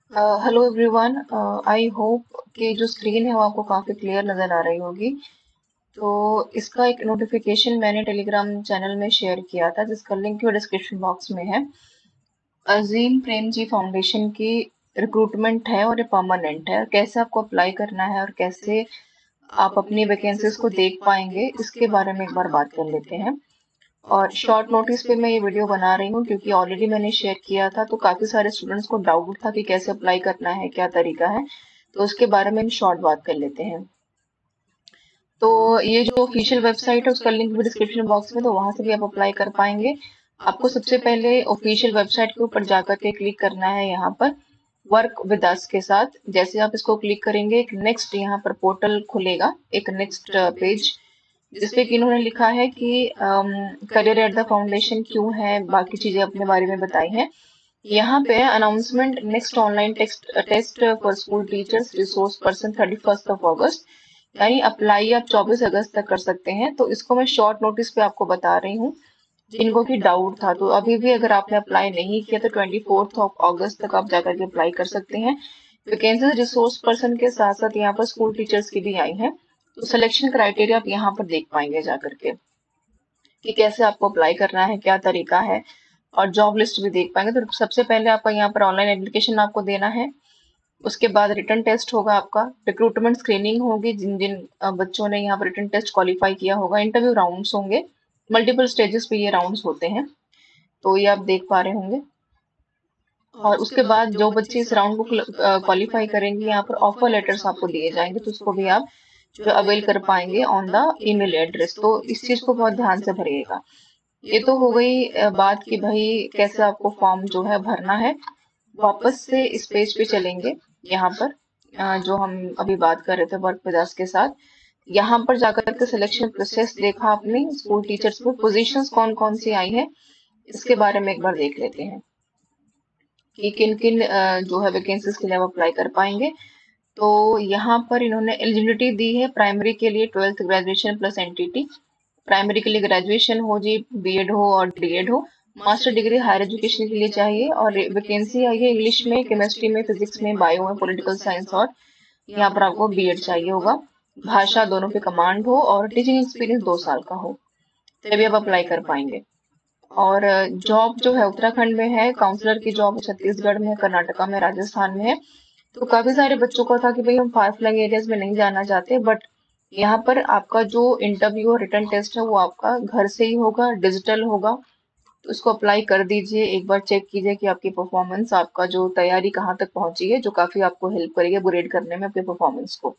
Hello everyone. I hope कि जो screen है वो आपको काफी क्लियर नजर आ रही होगी। तो इसका एक नोटिफिकेशन मैंने टेलीग्राम चैनल में शेयर किया था जिसका लिंक डिस्क्रिप्शन बॉक्स में है। अजीम प्रेमजी फाउंडेशन की रिक्रूटमेंट है और ये परमानेंट है। कैसे आपको अप्लाई करना है और कैसे आप अपनी वैकेंसीज को देख पाएंगे इसके बारे में एक बार बात कर लेते हैं। और शॉर्ट नोटिस पे मैं ये वीडियो बना रही हूँ क्योंकि ऑलरेडी मैंने शेयर किया था तो काफी सारे स्टूडेंट्स को डाउट था कि कैसे अप्लाई करना है, क्या तरीका है। तो उसके बारे में हम शॉर्ट बात कर लेते हैं। तो ये जो ऑफिशियल वेबसाइट है उसका लिंक भी डिस्क्रिप्शन बॉक्स में, तो वहां से भी आप अप्लाई कर पाएंगे। आपको सबसे पहले ऑफिशियल वेबसाइट के ऊपर जाकर के क्लिक करना है यहाँ पर वर्क विद अस के साथ। जैसे आप इसको क्लिक करेंगे एक नेक्स्ट यहाँ पर पोर्टल खुलेगा, एक नेक्स्ट पेज जिसपे कि इन्होंने लिखा है कि करियर एट द फाउंडेशन क्यों है, बाकी चीजें अपने बारे में बताई हैं। यहाँ पे announcement next online test test for school teachers resource person 31 अगस्त। यानी अप्लाई आप 24 अगस्त तक कर सकते हैं। तो इसको मैं शॉर्ट नोटिस पे आपको बता रही हूँ जिनको की डाउट था। तो अभी भी अगर आपने अप्लाई नहीं किया तो 24 अगस्त तक आप जाकर के अप्लाई कर सकते हैं। वैकेंसी रिसोर्स पर्सन के साथ साथ यहाँ पर स्कूल टीचर्स की भी आई है। तो सिलेक्शन क्राइटेरिया आप यहाँ पर देख पाएंगे जाकर के कि कैसे आपको अप्लाई करना है, क्या तरीका है, और जॉब लिस्ट भी देख पाएंगे। तो सबसे पहले आपका यहाँ पर ऑनलाइन एप्लीकेशन आपको देना है। उसके बाद रिटन टेस्ट होगा, आपका रिक्रूटमेंट स्क्रीनिंग होगी जिन जिन बच्चों ने यहाँ पर रिटन टेस्ट क्वालिफाई किया होगा। इंटरव्यू राउंड्स होंगे, मल्टीपल स्टेजेस पे ये राउंड्स होते हैं। तो ये आप देख पा रहे होंगे। और उसके बाद जो बच्चे इस राउंड को क्वालिफाई करेंगे यहाँ पर ऑफर लेटर्स आपको दिए जाएंगे, तो उसको भी आप जो अवेल कर पाएंगे ऑन द ईमेल एड्रेस। तो इस चीज को बहुत ध्यान से भरिएगा। ये तो हो गई बात कि भाई कैसे आपको फॉर्म जो है भरना है। वापस से इस पेज पे चलेंगे। यहाँ पर जो हम अभी बात कर रहे थे वर्क विदास के साथ, यहाँ पर जाकर के सिलेक्शन प्रोसेस देखा आपने स्कूल टीचर्स में पोजीशंस कौन कौन सी आई है, इसके बारे में एक बार देख लेते हैं कि किन किन जो है वैकेंसीज के लिए आप अप्लाई कर पाएंगे। तो यहाँ पर इन्होंने एलिजिबिलिटी दी है प्राइमरी के लिए 12th graduation plus entity. Primary के लिए ग्रेजुएशन हो जी, बीएड हो और डीएड हो। मास्टर डिग्री हायर एजुकेशन के लिए चाहिए। और वैकेंसी आई है इंग्लिश में, केमिस्ट्री में, फिजिक्स में, बायो में, पॉलिटिकल साइंस, और यहाँ पर आपको बीएड चाहिए होगा। भाषा दोनों पे कमांड हो और टीचिंग एक्सपीरियंस 2 साल का हो, तभी आप अप्लाई कर पाएंगे। और जॉब जो है उत्तराखंड में है, काउंसलर की जॉब छत्तीसगढ़ में है, कर्नाटका में, राजस्थान में है। तो काफी सारे बच्चों का था कि भाई हम फार फ्लंग एरियाज में नहीं जाना चाहते, बट यहाँ पर आपका जो इंटरव्यू और रिटर्न टेस्ट है वो आपका घर से ही होगा, डिजिटल होगा। तो इसको अप्लाई कर दीजिए। एक बार चेक कीजिए कि आपकी परफॉर्मेंस, आपका जो तैयारी कहाँ तक पहुंची है, जो काफी आपको हेल्प करेगी अपग्रेड करने में आपके परफॉर्मेंस को।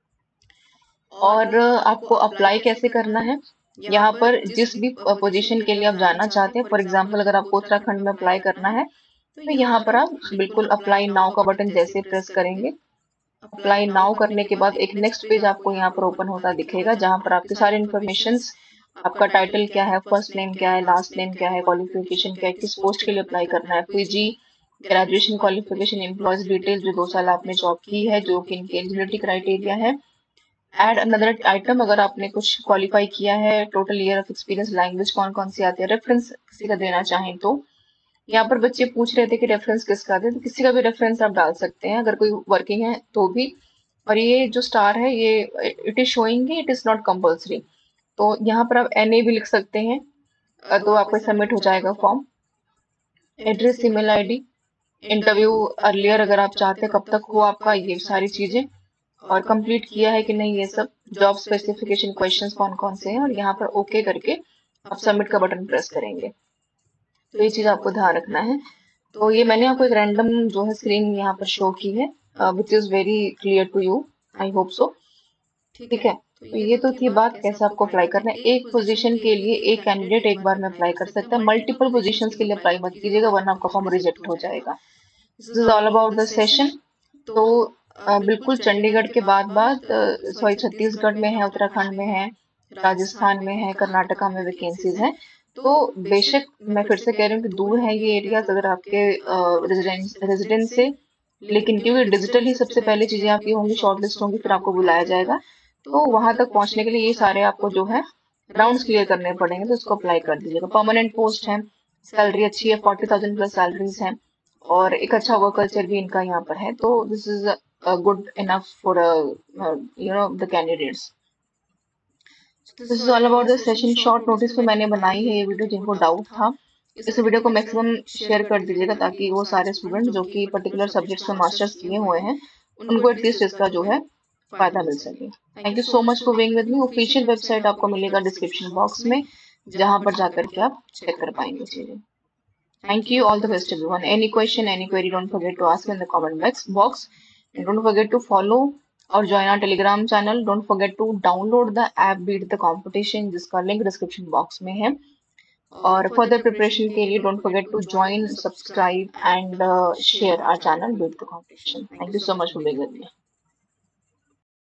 और आपको अप्लाई कैसे करना है, यहाँ पर जिस भी पोजीशन के लिए आप जाना चाहते हैं, फॉर एग्जाम्पल अगर आपको उत्तराखंड में अप्लाई करना है तो यहाँ पर आप बिल्कुल अप्लाई नाउ का बटन जैसे प्रेस करेंगे, अप्लाई नाउ करने के बाद एक नेक्स्ट पेज आपको यहाँ पर ओपन होता दिखेगा जहां पर आपके सारे इन्फॉर्मेशन, आपका टाइटल क्या है, फर्स्ट नेम क्या है, लास्ट नेम क्या है, क्वालिफिकेशन क्या है, किस पोस्ट के लिए अप्लाई करना है, PG, graduation qualification, employees detail जो 2 साल आपने जॉब की है, जो कि इनकी एलिजिबिलिटी क्राइटेरिया है। एड अनदर आइटम, अगर आपने कुछ क्वालिफाई किया है, total year of experience, language कौन कौन सी आती है, रेफरेंस किसी का देना चाहें तो। यहाँ पर बच्चे पूछ रहे थे कि रेफरेंस किसका दे, तो किसी का भी रेफरेंस आप डाल सकते हैं अगर कोई वर्किंग है तो भी। और ये जो स्टार है ये it is showing, it is not compulsory. तो यहाँ पर आप एनए भी लिख सकते हैं। तो आपका सबमिट हो जाएगा form. Address, email ID, interview earlier अगर आप चाहते हैं कब तक हो आपका, ये सारी चीजें, और कंप्लीट किया है कि नहीं, ये सब जॉब स्पेसिफिकेशन क्वेश्चंस कौन कौन से हैं, और यहाँ पर ओके करके आप सबमिट का बटन प्रेस करेंगे। तो ये चीज आपको ध्यान रखना है। तो ये मैंने आपको एक रैंडम जो है स्क्रीन यहाँ पर शो की है, which is very clear to you, I hope so. ठीक है। तो ये तो थी बात कैसे आपको अप्लाई करना है। एक पोजीशन के लिए एक कैंडिडेट एक बार में अप्लाई कर सकता है, मल्टीपल पोजीशंस के लिए अप्लाई मत कीजिएगा वरना आपका फॉर्म रिजेक्ट हो जाएगा। This is all about the session. तो बिल्कुल चंडीगढ़ के बाद बाद सॉरी छत्तीसगढ़ में है, उत्तराखंड में है, राजस्थान में है, कर्नाटका में वैकेंसीज हैं। तो बेशक मैं फिर से कह रही हूँ कि दूर है ये एरियाज अगर आपके रेजिडेंस से, लेकिन क्योंकि डिजिटल ही सबसे पहले चीजें आपकी होंगी, शॉर्ट लिस्ट होंगी, फिर आपको बुलाया जाएगा। तो वहां तक पहुंचने के लिए ये सारे आपको जो है राउंड्स क्लियर करने पड़ेंगे, तो इसको अप्लाई कर दीजिएगा। परमानेंट पोस्ट है, सैलरी अच्छी है, 40,000 प्लस सैलरीज है। और एक अच्छा वर्क कल्चर भी इनका यहाँ पर है, तो this is good enough for the candidates. This is all about the session. Short notice पे मैंने बनाई है ये वीडियो, जिनको डाउट था इस वीडियो को मैक्सिमम शेयर कर दीजिएगा, ताकि वो सारे स्टूडेंट जो कि पर्टिकुलर सब्जेक्ट्स में मास्टर्स किए हुए हैं उनको एटलीस्ट इसका जो है फायदा मिल सके। Thank you so much for being with me. Official website आपको मिलेगा डिस्क्रिप्शन बॉक्स में, जहां पर जाकर के आप चेक कर पाएंगे चीजें। Thank you. All the best, everyone. Any question, any query, don't forget to ask in the comment box. And don't forget to follow or join our Telegram channel. Don't forget to download the app Beat the Competition, जिसका link description box में है। और further preparation के लिए don't forget to join, subscribe and share our channel Beat the Competition. Thank you so much for being with me.